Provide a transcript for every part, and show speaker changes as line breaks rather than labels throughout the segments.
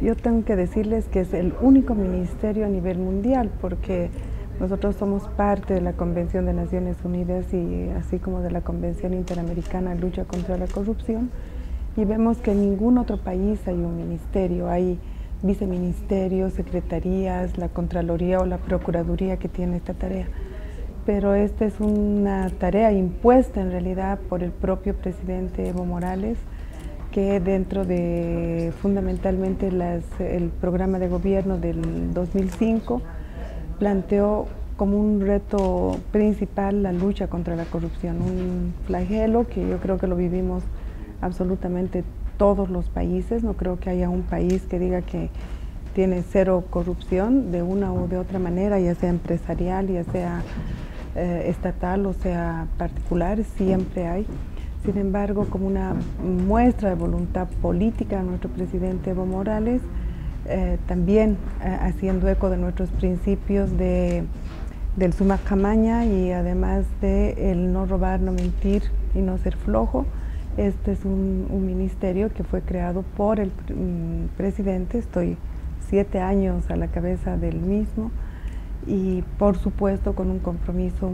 yo tengo que decirles que es el único ministerio a nivel mundial, porque nosotros somos parte de la Convención de Naciones Unidas y así como de la Convención Interamericana de Lucha contra la Corrupción, y vemos que en ningún otro país hay un ministerio, hay viceministerios, secretarías, la Contraloría o la Procuraduría que tiene esta tarea. Pero esta es una tarea impuesta en realidad por el propio presidente Evo Morales, que dentro de fundamentalmente el programa de gobierno del 2005 planteó como un reto principal la lucha contra la corrupción, un flagelo que yo creo que lo vivimos absolutamente todos los países. No creo que haya un país que diga que tiene cero corrupción de una u de otra manera, ya sea empresarial, ya sea estatal o sea particular, siempre hay. Sin embargo, como una muestra de voluntad política de nuestro presidente Evo Morales, también haciendo eco de nuestros principios del suma camaña y además de el no robar, no mentir y no ser flojo. Este es un ministerio que fue creado por el presidente, estoy 7 años a la cabeza del mismo y por supuesto con un compromiso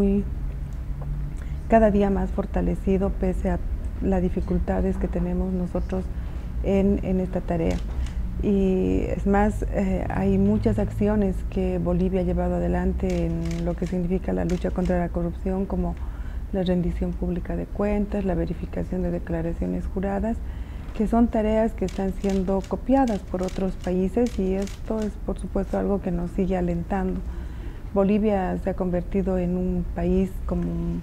cada día más fortalecido pese a las dificultades que tenemos nosotros en esta tarea. Y es más, hay muchas acciones que Bolivia ha llevado adelante en lo que significa la lucha contra la corrupción, como la rendición pública de cuentas, la verificación de declaraciones juradas, que son tareas que están siendo copiadas por otros países y esto es por supuesto algo que nos sigue alentando. Bolivia se ha convertido en un país como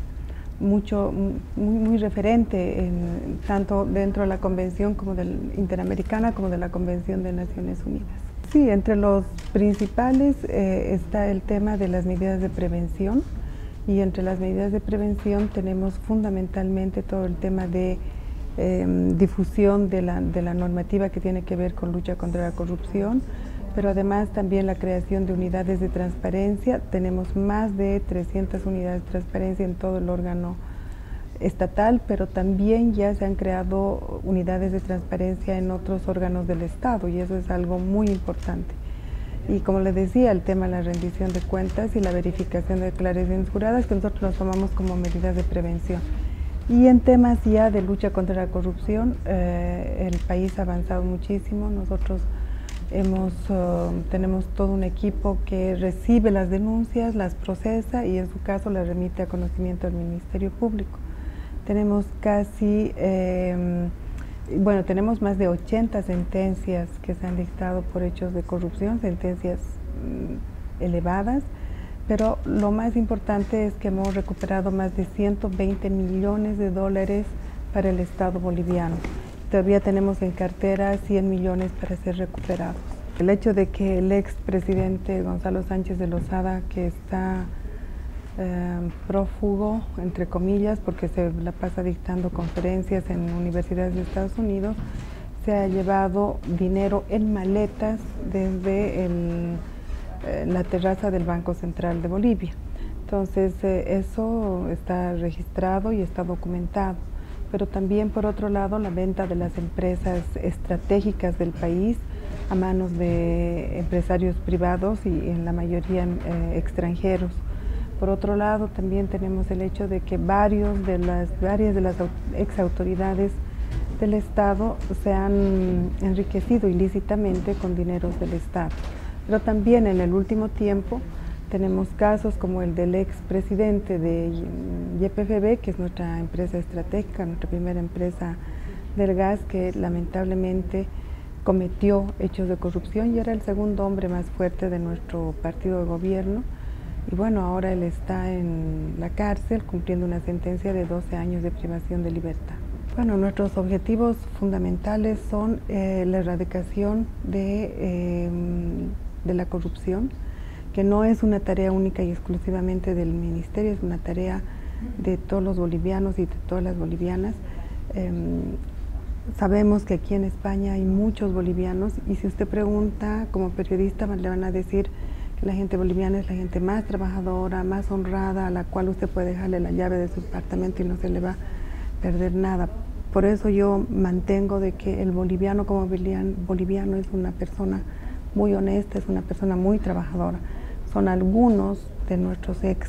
muy referente tanto dentro de la Convención como Interamericana como de la Convención de Naciones Unidas. Sí, entre los principales está el tema de las medidas de prevención y entre las medidas de prevención tenemos fundamentalmente todo el tema de difusión de la normativa que tiene que ver con lucha contra la corrupción, pero además también la creación de unidades de transparencia. Tenemos más de 300 unidades de transparencia en todo el órgano estatal, pero también ya se han creado unidades de transparencia en otros órganos del Estado y eso es algo muy importante. Y como les decía, el tema de la rendición de cuentas y la verificación de declaraciones juradas, que nosotros los tomamos como medidas de prevención. Y en temas ya de lucha contra la corrupción, el país ha avanzado muchísimo. Nosotros tenemos todo un equipo que recibe las denuncias, las procesa y en su caso las remite a conocimiento del Ministerio Público. Tenemos tenemos más de 80 sentencias que se han dictado por hechos de corrupción, sentencias elevadas, pero lo más importante es que hemos recuperado más de 120 millones de dólares para el Estado boliviano. Todavía tenemos en cartera 100 millones para ser recuperados. El hecho de que el expresidente Gonzalo Sánchez de Lozada, que está prófugo, entre comillas, porque se la pasa dictando conferencias en universidades de Estados Unidos, se ha llevado dinero en maletas desde la terraza del Banco Central de Bolivia. Entonces, eso está registrado y está documentado. Pero también, por otro lado, la venta de las empresas estratégicas del país a manos de empresarios privados y en la mayoría extranjeros. Por otro lado, también tenemos el hecho de que varias de las exautoridades del Estado se han enriquecido ilícitamente con dineros del Estado. Pero también en el último tiempo tenemos casos como el del expresidente de YPFB, que es nuestra empresa estratégica, nuestra primera empresa del gas, que lamentablemente cometió hechos de corrupción y era el segundo hombre más fuerte de nuestro partido de gobierno. Y bueno, ahora él está en la cárcel cumpliendo una sentencia de 12 años de privación de libertad. Bueno, nuestros objetivos fundamentales son la erradicación de la corrupción, que no es una tarea única y exclusivamente del ministerio, es una tarea de todos los bolivianos y de todas las bolivianas. Sabemos que aquí en España hay muchos bolivianos y si usted pregunta como periodista le van a decir que la gente boliviana es la gente más trabajadora, más honrada, a la cual usted puede dejarle la llave de su apartamento y no se le va a perder nada. por eso yo mantengo de que el boliviano como boliviano es una persona muy honesta, es una persona muy trabajadora. Son algunos de nuestros ex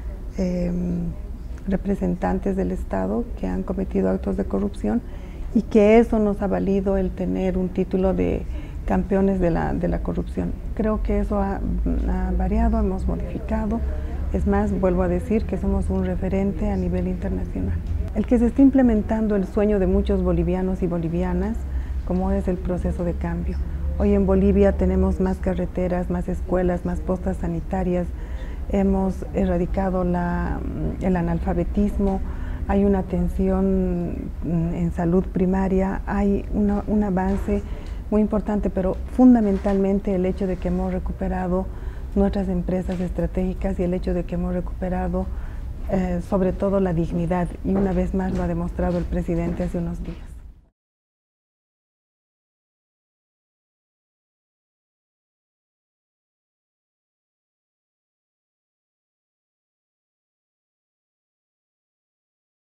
representantes del Estado que han cometido actos de corrupción y que eso nos ha valido el tener un título de campeones de la corrupción. Creo que eso ha variado, hemos modificado. Es más, vuelvo a decir que somos un referente a nivel internacional. El que se está implementando el sueño de muchos bolivianos y bolivianas, como es el proceso de cambio. Hoy en Bolivia tenemos más carreteras, más escuelas, más postas sanitarias, hemos erradicado el analfabetismo, hay una atención en salud primaria, hay un avance muy importante, pero fundamentalmente el hecho de que hemos recuperado nuestras empresas estratégicas y el hecho de que hemos recuperado sobre todo la dignidad, y una vez más lo ha demostrado el presidente hace unos días.